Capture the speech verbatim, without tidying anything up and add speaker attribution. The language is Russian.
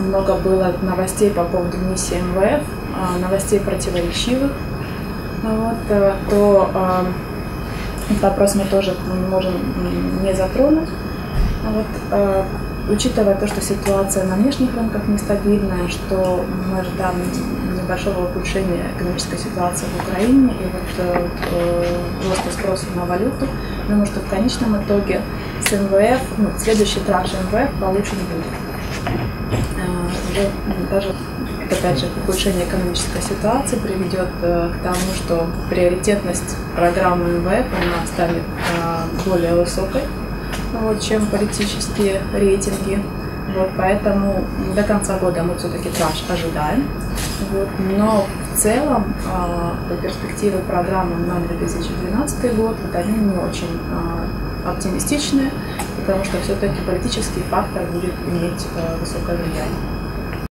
Speaker 1: много было новостей по поводу миссии эм вэ эф, новостей противоречивых, вот, то этот вопрос мы тоже не можем не затронуть. Вот, учитывая то, что ситуация на внешних рынках нестабильная, что мы ожидаем небольшого ухудшения экономической ситуации в Украине и вот э, роста спроса на валюту, думаю, что в конечном итоге с эм вэ эф, ну, следующий транш эм вэ эф получен будет. Э, даже, опять же, ухудшение экономической ситуации приведет э, к тому, что приоритетность программы эм вэ эф она станет э, более высокой, вот, чем политические рейтинги. Вот, поэтому до конца года мы все-таки транш ожидаем. Вот, но в целом э, перспективы программы на две тысячи двенадцатый год вот, они не очень э, оптимистичные, потому что все-таки политический фактор будет иметь э, высокое влияние.